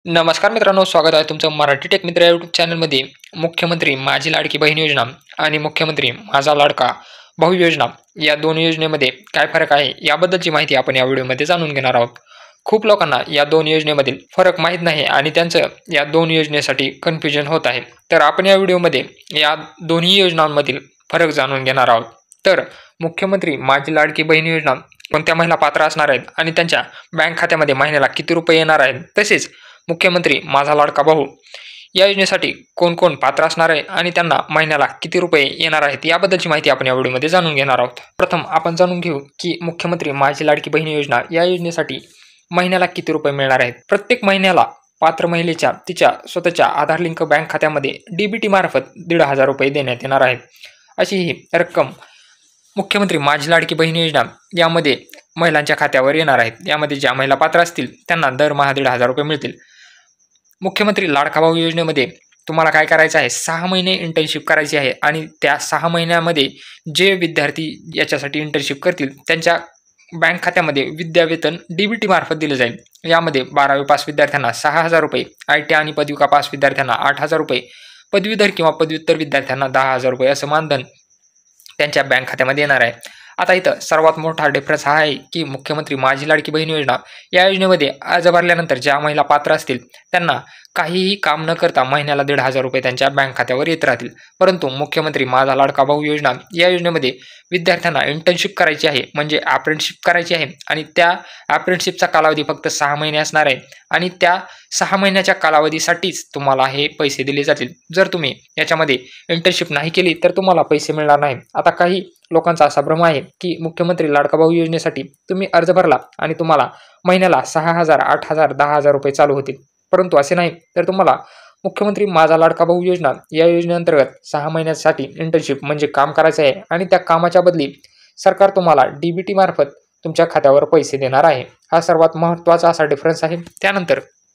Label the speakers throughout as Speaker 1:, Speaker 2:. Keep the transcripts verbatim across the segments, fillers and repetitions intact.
Speaker 1: नमस्कार मित्रांनो, स्वागत आहे तुमचं मराठी टेक मित्र या यूट्यूब चॅनलमध्ये. मुख्यमंत्री माझी लाडकी बहीण योजना आणि मुख्यमंत्री माझा लाडका भाऊ योजना या दोन योजनेमध्ये काय फरक आहे याबद्दलची माहिती आपण या व्हिडिओमध्ये जाणून घेणार आहोत. खूप लोकांना या दोन योजनेमधील फरक माहीत नाही आणि त्यांचं या दोन योजनेसाठी कन्फ्युजन होत आहे. तर आपण या व्हिडिओमध्ये या दोन्ही योजनांमधील फरक जाणून घेणार आहोत. तर मुख्यमंत्री माझी लाडकी बहीण योजना कोणत्या महिला पात्र असणार आहेत आणि त्यांच्या बँक खात्यामध्ये महिन्याला किती रुपये येणार आहेत, तसेच मुख्यमंत्री माझा लाडका भाऊ या योजनेसाठी कोण कोण पात्र असणार आहे आणि त्यांना महिन्याला किती रुपये येणार आहेत याबद्दलची माहिती आपण या व्हिडिओमध्ये जाणून घेणार आहोत. प्रथम आपण जाणून घेऊ की मुख्यमंत्री माझी लाडकी बहीण योजना या योजनेसाठी महिन्याला किती रुपये मिळणार आहेत. प्रत्येक महिन्याला पात्र महिलेच्या तिच्या स्वतःच्या आधार लिंक बँक खात्यामध्ये डीबीटी मार्फत दीड हजार रुपये देण्यात येणार आहेत. अशी ही रक्कम मुख्यमंत्री माझी लाडकी बहीण योजना यामध्ये महिलांच्या खात्यावर येणार आहेत. यामध्ये ज्या महिला पात्र असतील त्यांना दरमहा दीड हजार रुपये मिळतील. मुख्यमंत्री लाडका भाऊ योजनेमध्ये तुम्हाला काय करायचं आहे, सहा महिने इंटर्नशिप करायची आहे आणि त्या सहा महिन्यामध्ये जे विद्यार्थी याच्यासाठी इंटर्नशिप करतील त्यांच्या बँक खात्यामध्ये विद्यावेतन डीबीटी मार्फत दिलं जाईल. यामध्ये बारावी पास विद्यार्थ्यांना सहा हजार रुपये, आय टी आणि पदविका पास विद्यार्थ्यांना आठ हजार रुपये, पदवीधर किंवा पदव्युत्तर विद्यार्थ्यांना दहा हजार रुपये असं मानधन त्यांच्या बँक खात्यामध्ये येणार आहे. आता इथं सर्वात मोठा डिफरन्स हा आहे की मुख्यमंत्री माझी लाडकी बहीण योजना या योजनेमध्ये अर्ज भरल्यानंतर ज्या महिला पात्र असतील त्यांना काहीही काम न करता महिन्याला दीड हजार रुपये त्यांच्या बँक खात्यावर येत राहतील. परंतु मुख्यमंत्री माझा लाडका भाऊ योजना या योजनेमध्ये विद्यार्थ्यांना इंटर्नशिप करायची आहे, म्हणजे अप्रेंटिसशिप करायची आहे आणि त्या अप्रेंटिसशिपचा कालावधी फक्त सहा महिने असणार आहे आणि त्या सहा महिन्याच्या कालावधीसाठीच तुम्हाला हे पैसे दिले जातील. जर तुम्ही याच्यामध्ये इंटर्नशिप नाही केली तर तुम्हाला पैसे मिळणार नाही. आता काही लोकांचा असा भ्रम आहे की मुख्यमंत्री लाडका भाऊ योजनेसाठी तुम्ही अर्ज भरला आणि तुम्हाला महिन्याला सहा हजार, आठ हजार, दहा हजार रुपये चालू होतील, परंतु असे नाही. तर तुम्हाला मुख्यमंत्री माझा लाडका भाऊ योजना या योजनेअंतर्गत सहा महिन्यासाठी इंटर्नशिप म्हणजे काम करायचं आहे आणि त्या कामाच्या बदली सरकार तुम्हाला डीबीटी मार्फत तुमच्या खात्यावर पैसे देणार आहे. हा सर्वात महत्त्वाचा असा डिफरन्स आहे. त्यानंतर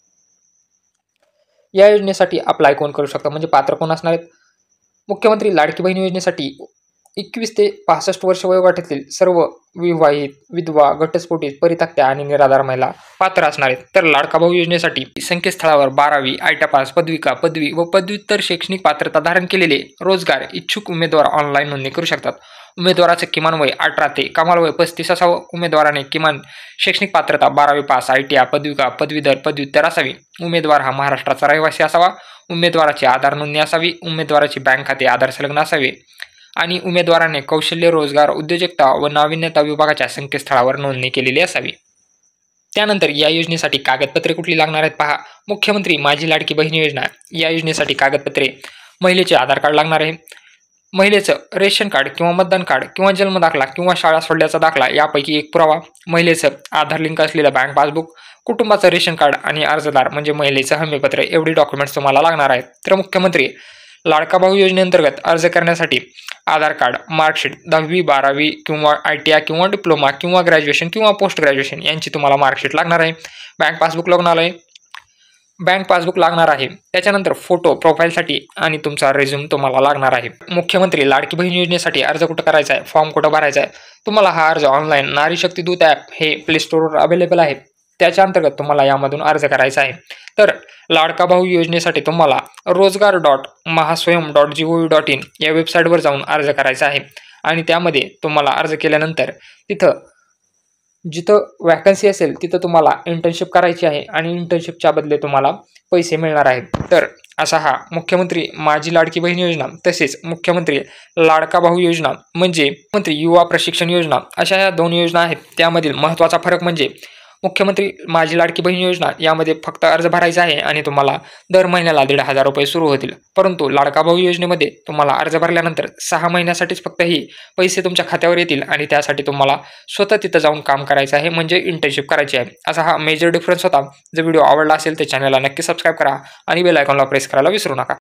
Speaker 1: या योजनेसाठी अप्लाय कोण करू शकतं, म्हणजे पात्र कोण असणार आहेत. मुख्यमंत्री लाडकी बहीण योजनेसाठी एकवीस ते पासष्ट वर्ष वयोगटातील सर्व विवाहित, विधवा, घटस्फोटित, परित्यक्त्या आणि निराधार महिला पात्र असणार आहेत. तर लाडका भाऊ योजनेसाठी संकेतस्थळावर बारावी, आयटा पास, पदविका, पदवी व पदव्युत्तर शैक्षणिक पात्रता धारण केलेले रोजगार इच्छुक उमेदवार ऑनलाईन नोंदणी करू शकतात. उमेदवाराचं किमान वय अठरा ते कमाल वय पस्तीस असावं. उमेदवाराने किमान शैक्षणिक पात्रता बारावी पास, आय टी आय, पदविका, पदवीधर, पदव्युत्तर असावी. उमेदवार हा महाराष्ट्राचा रहिवासी असावा. उमेदवाराची आधार नोंदणी असावी. उमेदवाराची बँक खाते आधार संलग्न असावे आणि उमेदवाराने कौशल्य, रोजगार, उद्योजकता व नाविन्यता विभागाच्या संकेतस्थळावर नोंदणी केलेली असावी. त्यानंतर या योजनेसाठी कागदपत्रे कुठली लागणार आहेत पहा. मुख्यमंत्री माझी लाडकी बहीण योजना या योजनेसाठी कागदपत्रे महिलेचे आधार कार्ड लागणार आहे. महिलेचं रेशन कार्ड किंवा मतदान कार्ड किंवा जन्म दाखला किंवा शाळा सोडल्याचा दाखला यापैकी एक पुरावा, महिलेचं आधार लिंक असलेलं बँक पासबुक, कुटुंबाचं रेशन कार्ड आणि अर्जदार म्हणजे महिलेचं हमीपत्र एवढी डॉक्युमेंट्स तुम्हाला लागणार आहेत. तर मुख्यमंत्री लाडका भाऊ योजनेअंतर्गत अर्ज करण्यासाठी आधार कार्ड, मार्कशीट, दहावी, बारावी किंवा आय टी आय किंवा डिप्लोमा किंवा ग्रॅज्युएशन किंवा पोस्ट ग्रॅज्युएशन यांची तुम्हाला मार्कशीट लागणार आहे. बँक पासबुक लागणार आहे बँक पासबुक लागणार आहे. त्याच्यानंतर फोटो प्रोफाईलसाठी आणि तुमचा रेझ्यूम तुम्हाला लागणार आहे. मुख्यमंत्री लाडकी बहीण योजनेसाठी अर्ज कुठं करायचा आहे, फॉर्म कुठं भरायचा आहे. तुम्हाला हा अर्ज ऑनलाईन नारी शक्ती दूत ॲप हे प्ले स्टोरवर अवेलेबल आहे, त्याच्या अंतर्गत तुम्हाला यामधून अर्ज करायचा आहे. तर लाडका भाऊ योजनेसाठी तुम्हाला Rojgar dot Mahaswayam dot G O V dot in या वेबसाईटवर जाऊन अर्ज करायचा आहे आणि त्यामध्ये तुम्हाला अर्ज केल्यानंतर तिथं जिथं वॅकन्सी असेल तिथं तुम्हाला इंटर्नशिप करायची आहे आणि इंटर्नशिपच्या बदले तुम्हाला पैसे मिळणार आहेत. तर असा हा मुख्यमंत्री माझी लाडकी बहीण योजना तसेच मुख्यमंत्री लाडका भाऊ योजना म्हणजे मुख्यमंत्री युवा प्रशिक्षण योजना अशा या दोन योजना आहेत. त्यामधील महत्त्वाचा फरक म्हणजे मुख्यमंत्री माझी लाडकी बहीण योजना यामध्ये फक्त अर्ज भरायचा आहे आणि तुम्हाला दर महिन्याला दीड हजार रुपये सुरू होतील. परंतु लाडका भाऊ योजनेमध्ये तुम्हाला अर्ज भरल्यानंतर सहा महिन्यासाठीच फक्त ही पैसे तुमच्या खात्यावर येतील आणि त्यासाठी तुम्हाला स्वतः तिथं जाऊन काम करायचं आहे, म्हणजे इंटर्नशिप करायची आहे. असा हा मेजर डिफरन्स होता. जर व्हिडिओ आवडला असेल तर चॅनलला नक्की सबस्क्राईब करा आणि बेल आयकॉनला प्रेस करायला विसरू नका.